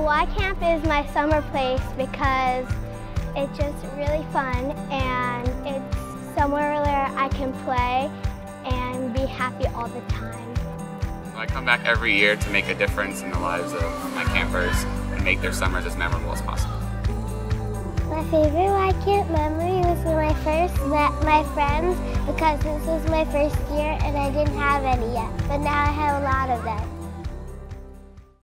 Y Camp is my summer place because it's just really fun and it's somewhere where I can play and be happy all the time. I come back every year to make a difference in the lives of my campers and make their summers as memorable as possible. My favorite Y Camp memory was when I first met my friends because this was my first year and I didn't have any yet, but now I have a lot of them.